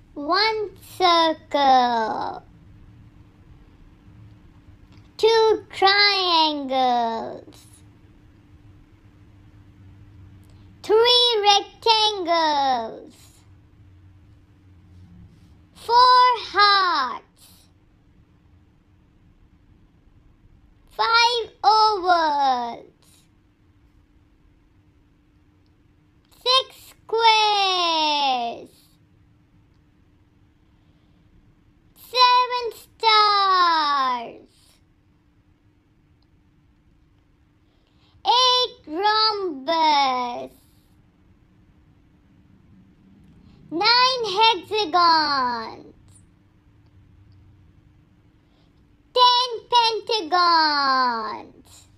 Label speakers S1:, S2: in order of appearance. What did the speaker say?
S1: 1 circle, 2 triangles, 3 rectangles, 4 hearts, 5 ovals, 6 squares, 7 stars, 8 rhombus, 9 hexagons, 10 pentagons,